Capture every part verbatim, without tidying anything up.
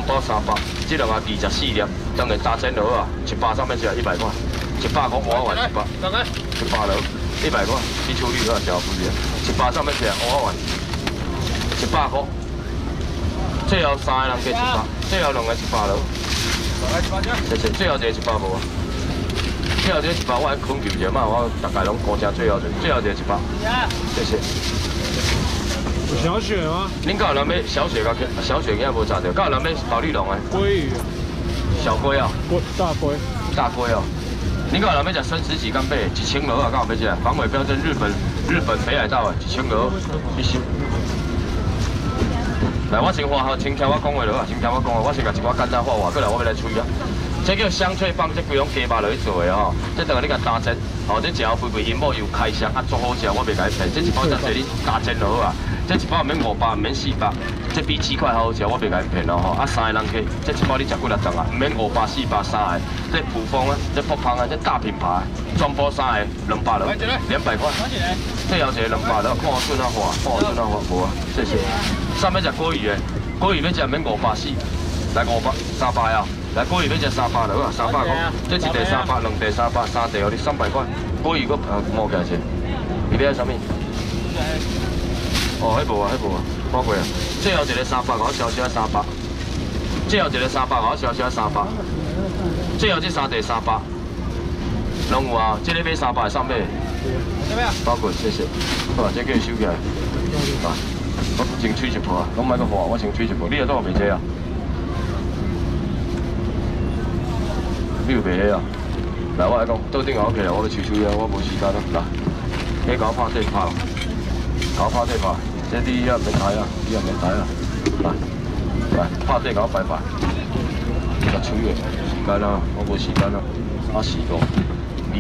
包三百，这两个二十四粒，当然大针螺啊，一百上面只一百块，一百块五万一百，一百螺一百块，你处理好小不点，一百上面只五万，一百块。最后三个人加一百，最后两个一百螺。谢谢，最后一个一百无啊？最后一个一百我还控制者嘛，我大概拢估价最后一个，最后一个一百。谢谢。 有小雪吗？ 恁敢有人要小雪甲小雪囝无炸着？敢有人要保利龙的？ 鲑鱼。小龟啊？ 龟大龟。 大龟哦。恁敢有人要食生食几干贝？一千螺啊，敢有要食？防伪标准日本日本北海道的一千螺，一千。来，我先画好，先听我讲话落啊，先听我讲话，我先甲一寡简单画画，过来我要来吹啊。 这叫香脆棒，这规拢鸡肉落去做的吼。这等下你甲打针，吼，这食后肥肥因某又开箱，啊，足好食，我袂甲你骗。这一包才侪你打针就好啊。这一包免五百，免四百，这比鸡块好好食，我袂甲你骗咯吼。啊，三个人加，这一包你食几粒钟啊？免五百、四百、三个。这普丰啊，这福胖啊，这大品牌，全部三个两百六，两百块。这后一个两百六，看我准啊画，看我准啊画，无啊，谢谢。上面食鲑鱼的，鲑鱼要食免五百四，来五百三百啊。 来，鲑鱼要食三百了啊，三百块，这一地三百，两地三百，三地哦，你三百块。鲑鱼个呃摸起来先，你要啥物？哦，迄无啊，迄无啊，看过啊。最后一个三百，我小小三百。最后一个三百，我小小三百。最后这三地三百，拢有啊。这个买三百上买。包括谢谢。好，这叫收起来。啊，我先吹一波啊，拢莫个画，我先吹一波。你有多少袂这啊？ 你有袂起啊？来，我来讲，倒顶后起来，我要吹吹啊，我无时间咯。来，你搞拍底拍，搞拍底拍，这你也免抬啊，你也免抬啊。来，来，拍底搞拜拜。甲吹的，时间啊，我无时间啊。啊，四个，二，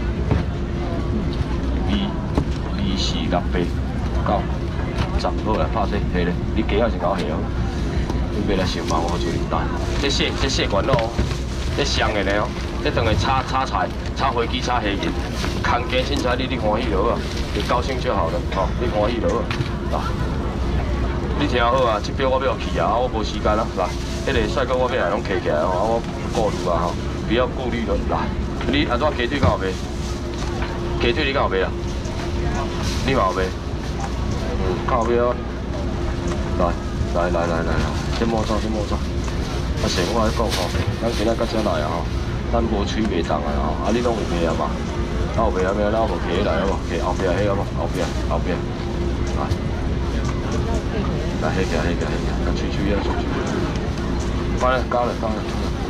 二，二四六八九，十，好来拍底，下咧，你鸡还是搞下哦？你别来想嘛，我做你带。这血，这血管咯。 这香的呢哦，这等于炒炒菜、炒飞机、炒虾仁，空鸡凊彩你你欢喜就好啊，你高兴就好了，吼、哦，你欢喜就好啊。你听好啊，这表我要去啊，我无时间啦，来，迄个帅哥我要来拢摕起来吼，我顾虑啊吼，不要顾虑了，来，你安怎鸡腿敢有卖？鸡腿你敢有卖啊？你嘛有卖？嗯，敢有卖啊？来来来来来来，这莫走，这莫走。 啊，成我来讲吼，咱今仔到遮来啊吼，咱无吹袂动啊吼，啊你拢有卖啊嘛？啊有卖啊卖，咱无起来好无？起后壁迄个无？后壁后壁，啊，来迄个迄个迄个，甲吹吹啊吹吹，翻了加了加了，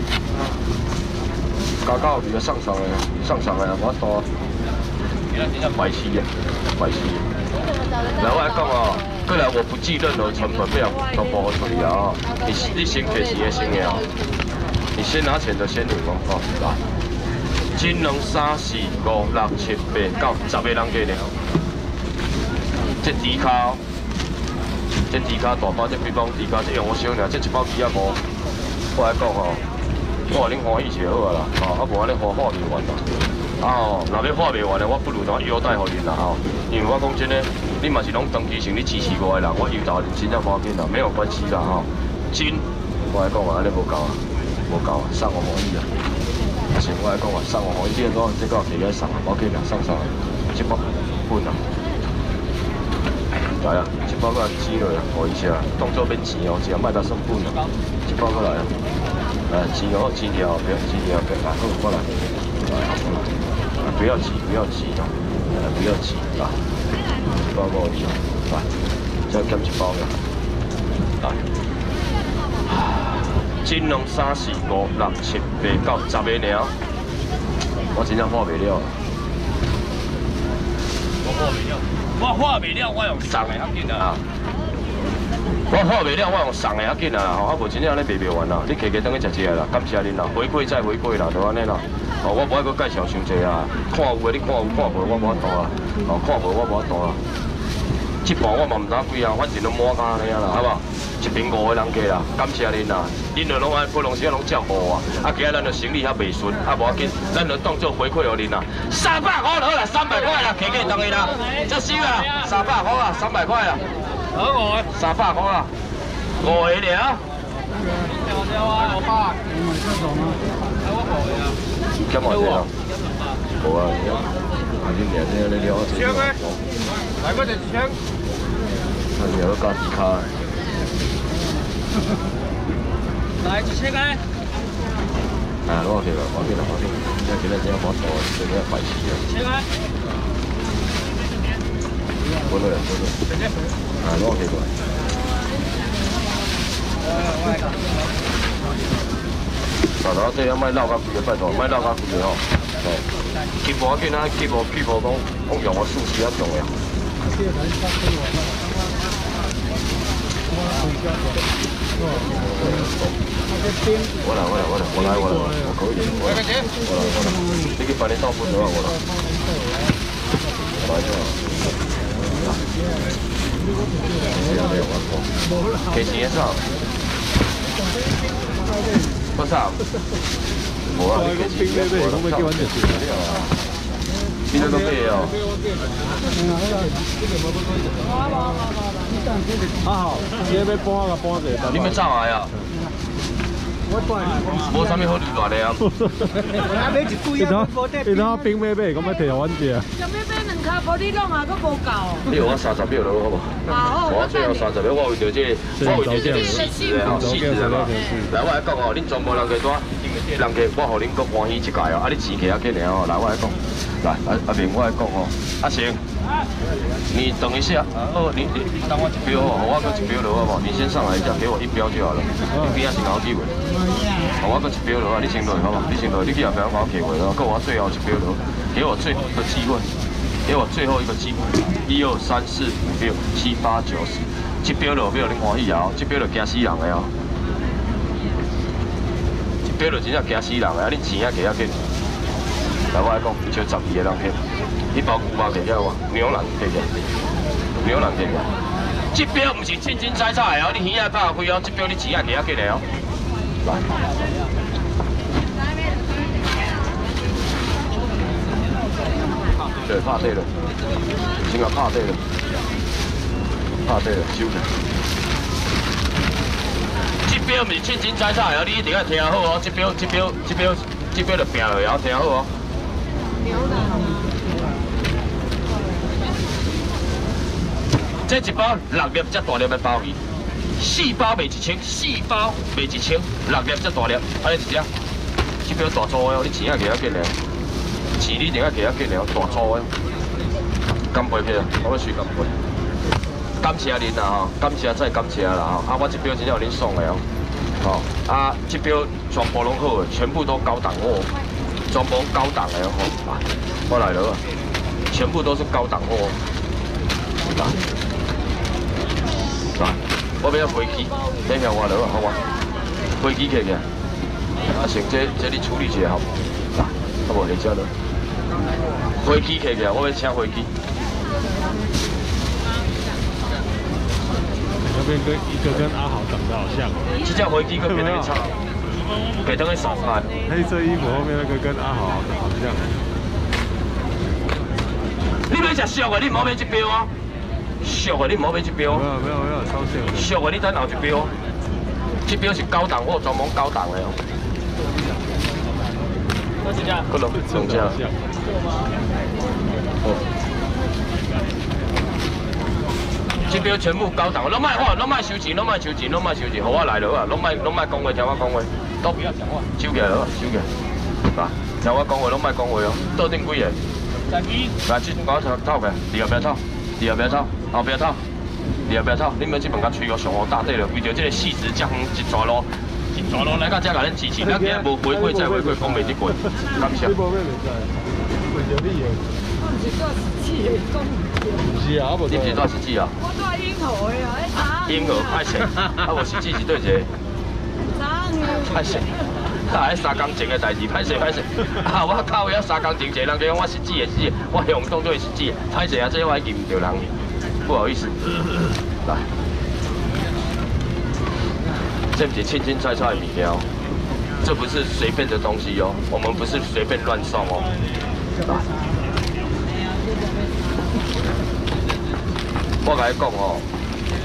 加到后边上上来，上上来啊，我多，白痴啊，白痴。来我来讲哦。 过来，我不计任何成本，不要都包处理啊！你你先给企业先的啊！你先拿钱的先领哦，好来。金两三四五六七八九，十个人加呢。这猪脚，这猪脚大包，这几包猪脚，这用我小尔，这一包鸡仔无。我来讲吼，我话恁欢喜就好啊啦，吼，啊无安尼花花袂完啦。啊吼，若要花袂完的，我不如怎优待互恁啦吼，因为我讲真诶。 你嘛是拢长期性，你支持我的人，我有道理，真正方便啦，没有关系啦吼。真，我来讲啊，安尼无够啊，无够啊，送我欢喜啊。啊，是我来讲啊，送我欢喜，你讲这个起来送啊，我给两送上来，一包分啊。来啊，一包过来煮落啊，互伊吃啊，当做免钱哦，只要卖甲算本啊，一包过来啊。来，煮好，煮掉后边，煮掉后边，来，好过来，来，好过来，啊，不要急，不要急啊，来，不要急啊。 一包五二，来，再减一包了，来，金龙三四五六七八九十个尔，我真正画袂了。我画袂了，我画袂了，我用送的较紧啊！我画袂了，我用送的较紧啊！吼，我无真正咧卖袂完啦，你客家等去食食啦，感谢恁啦，回馈再回馈啦，就安尼啦。 哦，我无爱搁介绍伤济啊，看有诶你看有，看无我无法度啊，哦，看无我无法度啊。这盘我嘛毋知几啊，反正拢满甲安尼啊啦，好无？一边五个人加啦，感谢恁啦，恁就拢爱不拢时拢照顾我，啊，今仔咱就生意较袂顺，啊无要紧，咱就当做回馈互恁啦。三百块好啦，三百块啦，客家当伊啦，这收啦，三百块啦，三百块啦，好五个，三百块啦，五个了。 减偌济啊？无啊，啊恁俩这咧聊这个。来个一千。啊，你要加几卡？来一千个。啊，攞起來，攞起來，攞起來，而家幾多隻我做，最緊要快啲啊！千個。過來，過來。啊，攞起來。嗱，嗱，即係咪撈架攰嘅，拜託，咪撈架攰嘅嗬。係。結果見啦，結果結果講，我用我數字一種嘅。我來，我來，我來，我來，我來，我可以，我來，我來，我來，你去把你倒半咗啊！我來，來咗。幾錢一收？多少？冇啊！你幾錢？我咪叫揾隻船嗰啲啊！邊度咁咩嘢啊？啊好，你要搬個搬者。你咪走下呀？冇啥物好亂話你啊！你睇，你睇下冰咩咩咁樣摕互阮食。有咩咩兩卡嗰啲弄下都無夠。你用我三十秒咯，好無？好，我最後三十秒，我為着這，我為着這個細緻的吼，細緻的嘛。來，我來講哦，恁全部人家多，人家我互恁閣歡喜一屆哦，啊，你錢摕啊緊爾哦，來，我來講。来，阿阿明，我来讲哦，阿成，你等一下，哦，你你你等我一标哦，我搁一标落好不好？你先上来一下，给我一标就好了。你边仔是搞机会，我搁一标落啊，你先落好不好？你先落，你去后边搞机会咯，搁我最后一标落，给我最后一个机会，给我最后一个机会。一二三四五六七八九十，这标落没有恁欢喜啊？这标落惊死人的哦，这标落真正惊死人的，啊，恁钱啊摕啊紧。来，我来讲，就十二个人摕，你包牛肉摕起来哇，牛腩摕起来，牛腩摕起来。这标唔是清清彩彩的哦，你耳仔拍开哦，这标你钱啊摕啊紧的哦。来，对，拍底了，先个拍底了，拍底了，收起。这标唔是清清彩彩的哦，你一定要听好哦，这标，这标，这标，这标就拼落后，听好哦。这一包六粒这大粒的鲍鱼，四包卖一千，四包卖一千，六粒这大粒，安尼一只，这标大粗的哦，你钱啊摕啊紧了，钱你一定要摕啊紧了，大粗的，干杯去啊，我要水干杯。感谢恁啦吼，感谢再感谢啦吼，啊我这标真正有恁送的哦，吼啊这标全部拢好的，全部都高档货。全部高档的吼，我来了，全部都是高档货。来，来，我要飞机，等下我来了，好吗？飞机起去，啊，成这这你处理一下好，来，好无？你这了，飞机起去，我要请飞机。 那边跟一个跟阿豪长得好像。 这架飞机跟别人差。给灯会少看。 黑色衣服后面那个跟阿豪好像。 你要食俗的，你唔好买这标啊！俗的你唔好买这标。 没有没有没有，超秀。 俗的你等后一标，这标是高档货，专门高档的哦。多几只？可能两只。哦。这标全部高档，拢卖话，拢卖收钱，拢卖收钱，拢卖收钱，互我来了啊！拢卖拢卖讲话，听我讲话，都不要讲话，收起来了，收起来。啊，听我讲话，拢卖讲话哦。倒顶几个？十几。来，这我头头个，你后边头，你后边头，后边头，你后边头，你们这边甲吹个上好大底了，为着这个细致这远一抓路，一抓路来到这甲恁支持，咱今日无回馈再回馈，讲袂得过，感谢。 是做实际的讲， 是啊，我无。你是做实际啊？ 我做婴儿的啊， 婴儿歹势，啊无实际是对一个。歹势，啊，迄三工前的代志，歹势歹势。啊，我靠，遐三工前一个人讲我实际的实际，我用当做实际，歹势啊，这我记唔着人，不好意思。来，这不是清清菜菜的物件哦，这不是随便的东西哦，我们不是随便乱送哦。来。我甲你讲哦，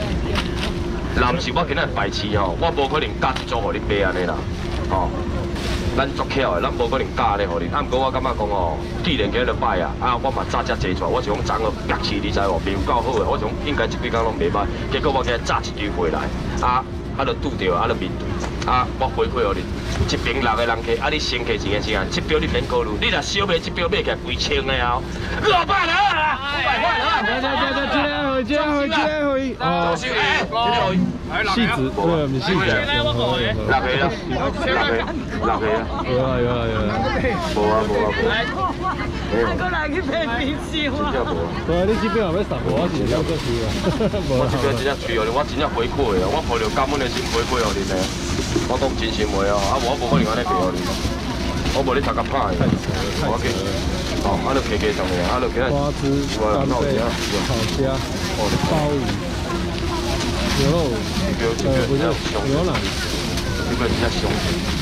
若毋是我今仔白痴吼，我无可能加一组互你买安尼啦，吼、哦。 咱足巧的，咱无可能教咧，互你。啊，毋过我感觉讲哦，既然今日摆啊，啊，我嘛早只坐出来，我是讲昨个白市，你知无？面有够好的，我是讲应该一几工拢袂歹。结果我今日早一堆回来，啊，啊，就拄着，啊，就面对，啊，我回馈互你，一瓶六个人客，啊，你先客钱的时间，这表你免考虑，你若小买这表买起来几千的哦，六百了啦，五百块了。 对对对对，今天回，今天回，今天回。哦， 周秀哎，今天回。 戏子，对，我们戏子。 六个啦，六个，六个啊。 有啊有啊有啊。 无啊无啊无。 还过来去买冰箱啊！ 真正无。 对啊，你这边也要送我，我是要过去啊。 我这边真正吹哦，我真正回馈的，我抱着感恩的心回馈互恁的。我讲真心话哦，啊无我无可能安尼赔互恁。我无你头壳歹的，我给。哦，啊，就加加上面，啊，就今日。 花枝、干贝、烤虾、鲍鱼、牛肉，呃，不是牛腩。 这个真正凶。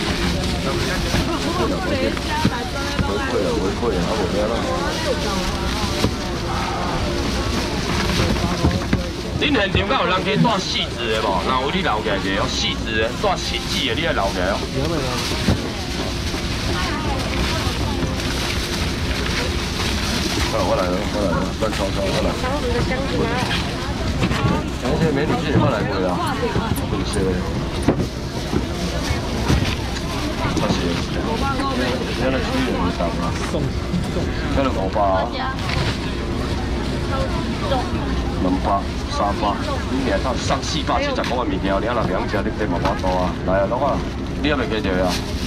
回馈了，回馈了，啊无咩啦。恁现场敢有人去带细致的无？若有你留起来者，细致的带细致的，你来留起来哦。好，我来了，我来了，乱抄抄，我来。感谢美女姐姐，我来过啦，不是。确实，现在区域很少啊。送送，现在五百啊。两百、三百，你俩上四百七十块的物件，你若两吃，你得慢慢多啊。来啊，老啊，你还袂记着啊？